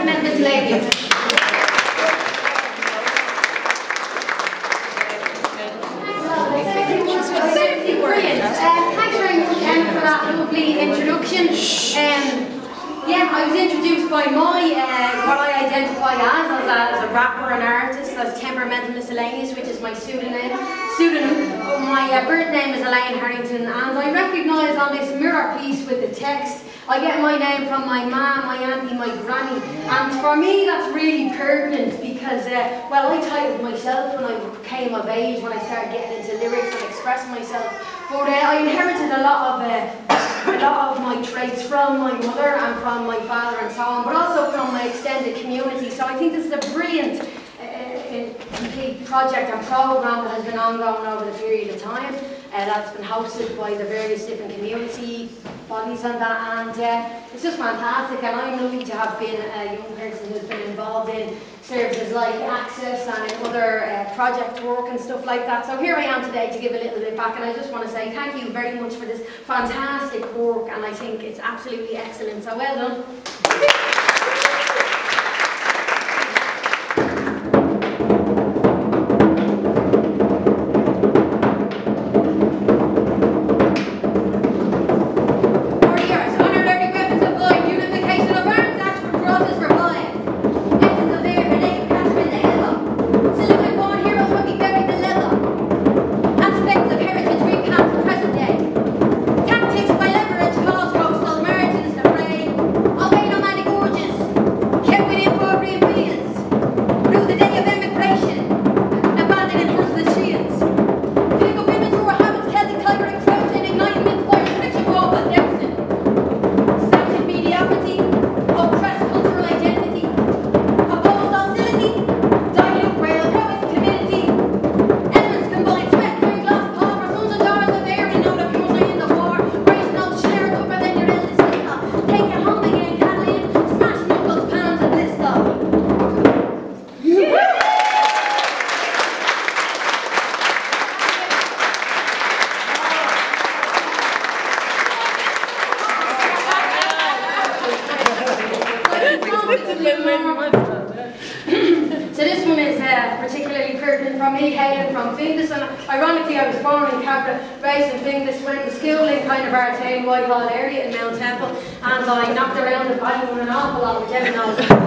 I've met MissElayneous. Brilliant. Thanks very much, Emma, for that lovely introduction. Yeah, I was introduced by my, what I identify as a rapper and artist, as Temperamental MissElayneous, which is my pseudonym. My birth name is Elaine Harrington, and I recognise on this mirror piece with the text, I get my name from my mum, my auntie, my granny, and for me that's really pertinent because, well, I titled myself when I came of age, when I started getting into lyrics and expressing myself, but I inherited a lot of my traits from my mother and from my father and so on, but also from my extended community, so I think this is a brilliant complete project and programme that has been ongoing over the period of time that's been hosted by the various different community bodies and that, and it's just fantastic, and I'm lucky to have been a young person who's been involved in services like Access and in other project work and stuff like that. So here I am today to give a little bit back, and I just want to say thank you very much for this fantastic work, and I think it's absolutely excellent, so well done. So this one is particularly pertinent for me, hailing from Finglas, and ironically I was born in Cabra, raised in Finglas, went to school in kind of Artane, Whitehall area in Mount Temple, and I knocked around the bottom an awful lot, which everyone knows.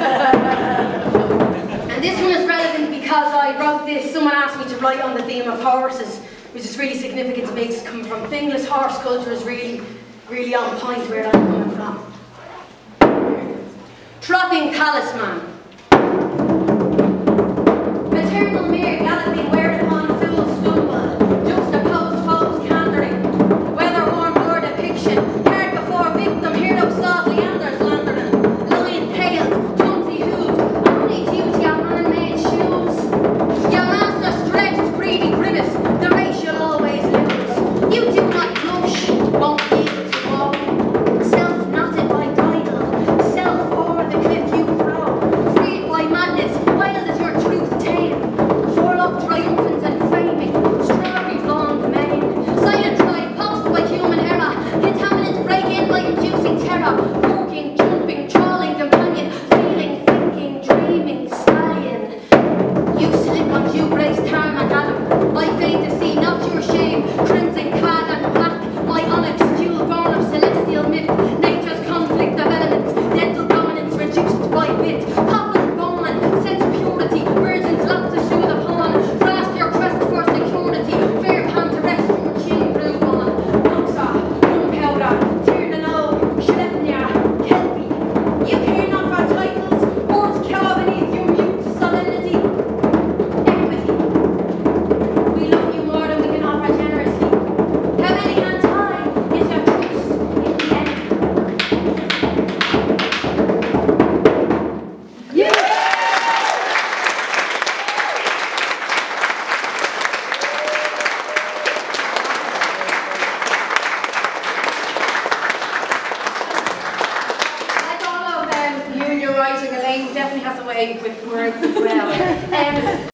And this one is relevant because I wrote this, someone asked me to write on the theme of horses, which is really significant to me. It's coming from Finglas. Horse culture is really on point where I'm coming from. Trotting talisman. Maternal mare galloping where upon fools stumble. Juxtaposed foes candering. Weather-worn war depiction. Heard before victim, hero slaughter, Leanders landering. Lion tails, clumsy hooves. Only duty your man-made shoes. Your master stretched, greedy grimace. The race you'll always lose. You do not blush, won't be able to walk. Self-knotted by bridle. Self over the cliff you throw. Freed by madness. Wild as your truth tale. Forelock triumphant and framing. Strawberry blonde mane. Silent tribe posed by human error. Contaminant break in by inducing terror. Walking, jumping, trawling companion. Feeling, thinking, dreaming, stallion. You slip on due grace, tarn and Adam. My faith to see, not your shame. Crimson clad and black. My onyx, jewel born of celestial myth. Nature's conflict of elements. Dental dominance reduced by wit. Poplar bone, sense purity. Virgins locked to soothe upon. Grasp your crest for security. Fair pan to rest your chin bruise on. Boxer, gunpowder, Tyrnano, Schleppner, Kelpie. You care not for titles. Words cower beneath your mute solemnity. Equity. We love you more than we can offer generously. How many hands high is your trust in the end? Like all of you and your writing, Elaine definitely has a way with words as well.